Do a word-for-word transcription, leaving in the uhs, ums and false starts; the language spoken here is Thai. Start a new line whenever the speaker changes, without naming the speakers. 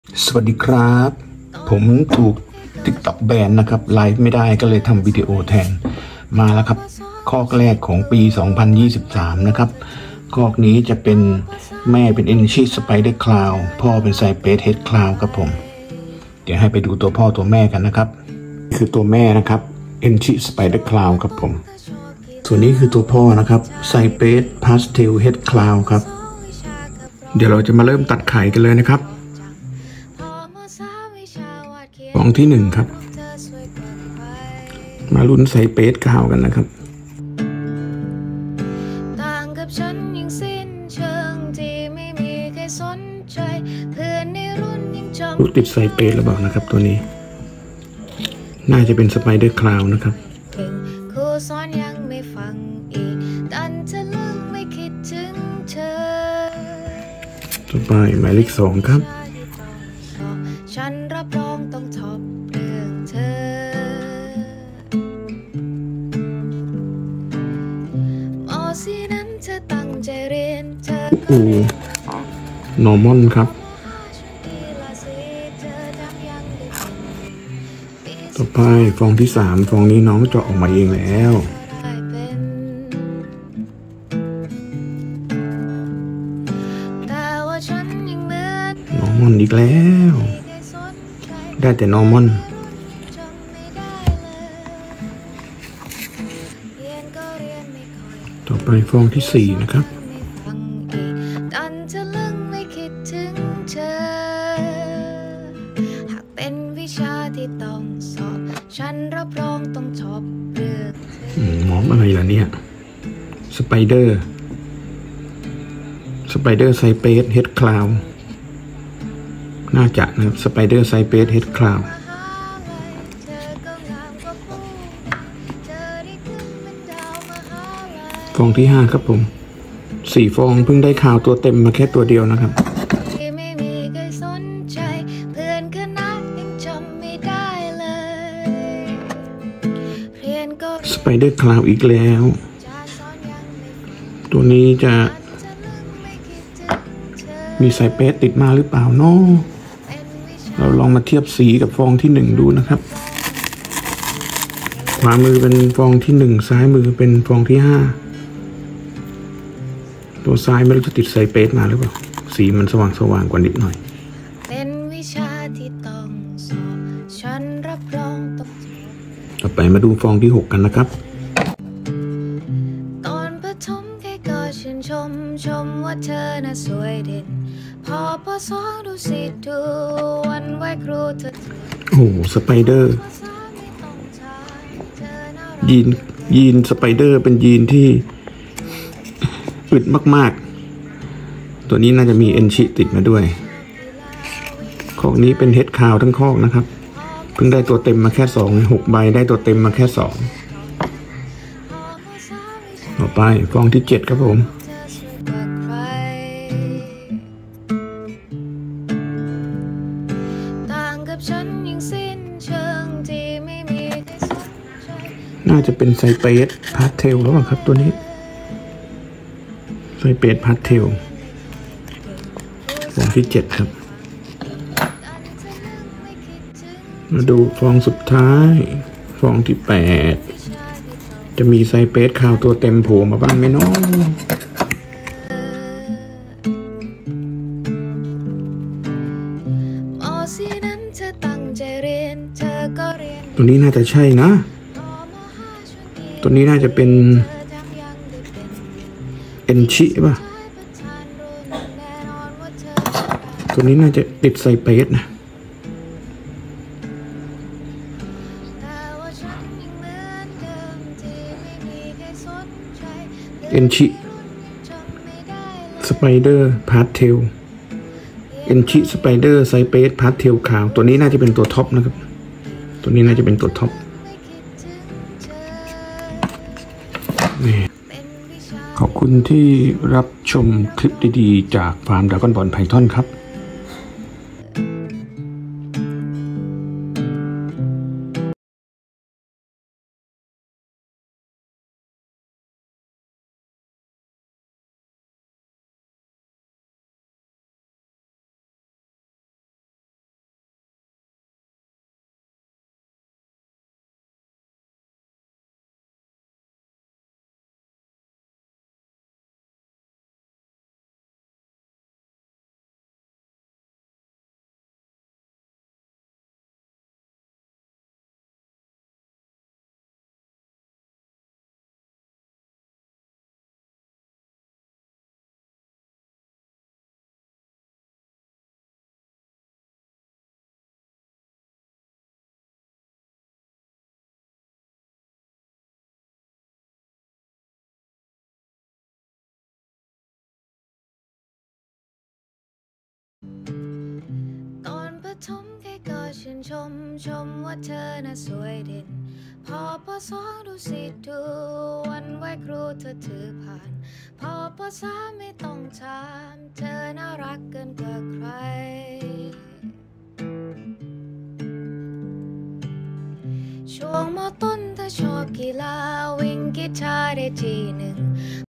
สวัสดีครับผมถูก TikTok แบนนะครับไลฟ์ไม่ได้ก็เลยทำวิดีโอแทนมาแล้วครับคอกแรกของปี สองพันยี่สิบสาม นะครับคอกนี้จะเป็นแม่เป็นเอนชิสไปเดอร์คลาวพ่อเป็นไซเปสเฮดคลาวครับผมเดี๋ยวให้ไปดูตัวพ่อตัวแม่กันนะครับคือตัวแม่นะครับเอนชิสไปเดอร์คลาวครับผมส่วนนี้คือตัวพ่อนะครับไซเปสพาสเทลเฮดคลาวครับเดี๋ยวเราจะมาเริ่มตัดไข่กันเลยนะครับฟองที่หนึ่งครับมาลุ้นไซเปสข่าวกันนะครับต่างกับฉันยังสิ้นเชิงที่ไม่มีใครสนใจเพื่อนในรุ่นยังจำรู้ติดไซเปสหรือเปล่านะครับตัวนี้น่าจะเป็นสไปเดอร์คลาวนะครับครูสอนยังไม่ฟังอีกดันจะลืมไม่คิดถึงเธอต่อไปหมายเลขสองครับฉันรับรองต้องทบเรื่องเธอมอสีนั้นเธอตั้งใจเรียนเธอโอ้นอร์มอนครับต่อไปฟองที่สามฟองนี้น้องเจาะออกมาเองแล้วนอร์มอนอีกแล้วได้แต่นอร์มอนต่อไปฟองที่สี่นะครับดันจะลึงไม่คิดถึงเธอหากเป็นวิชาที่ต้องสอบฉันรับรองต้องชอบเรื่องหมอมอะไรล่ะเนี่ยสไปเดอร์สไปเดอร์ไซเปสเฮดคลาวน่าจะนะครับสไปเดอร์ไซเปสเฮดคลาวฟองที่ห้าครับผมสี่ฟองเพิ่งได้ข่าวตัวเต็มมาแค่ตัวเดียวนะครับสไปเดอร์คลาวอีกแล้วตัวนี้จะมีไซเปสติดมาหรือเปล่าเนาะเราลองมาเทียบสีกับฟองที่หนึ่งดูนะครับขวามือเป็นฟองที่หนึ่งซ้ายมือเป็นฟองที่ห้าตัวซ้ายไม่รู้จะติดไซเปสมาหรือเปล่าสีมันสว่างสว่างกว่านิดหน่อยเป็นวิชาที่ต้องสอบฉันรับรองต้องต่อไปมาดูฟองที่หกกันนะครับตอนปฐมแค่ก็ชื่นชมชมว่าเธอน่ะสวยเด่นพอปสองดูสิดูวันไหวครูเธอโอ้สไปเดอร์ยีนยีนสไปเดอร์เป็นยีนที่อึดมากๆตัวนี้น่าจะมีเอนชิติดมาด้วยคอกนี้เป็นเฮดคาวทั้งคอกนะครับเพิ่งได้ตัวเต็มมาแค่สองหกใบได้ตัวเต็มมาแค่สองต่อไปฟองที่เจ็ดครับผมน่าจะเป็นไซเปสพาสเทลแล้วครับตัวนี้ไซเปสพาสเทลฟองที่เจ็ดครับมาดูฟองสุดท้ายฟองที่แปดจะมีไซเปสคาวตัวเต็มโผล่มาบ้างไหมน้องตัวนี้น่าจะใช่นะตัวนี้น่าจะเป็นเอนชิป่ะตัวนี้น่าจะติดไซเปสนะเอนชิสไปเดอร์พาสเทลเอนชิสไปเดอร์ไซเปสพาสเทลขาวตัวนี้น่าจะเป็นตัวท็อปนะครับตัวนี้น่าจะเป็นตัวท็อปขอบคุณที่รับชมคลิปดีๆจากฟาร์มดราก้อนบอลไพทอนครับ
มชมว่าเธอน่ะสวยเด่นพอปสองดูสิดูวันไหวครูเธอถือผ่านพอปสามไม่ต้องถามเธอน่ารักเกินกว่าใครช่วงม.ต้นเธอชอบกีฬาวิ่งกีฬาได้ทีหนึ่ง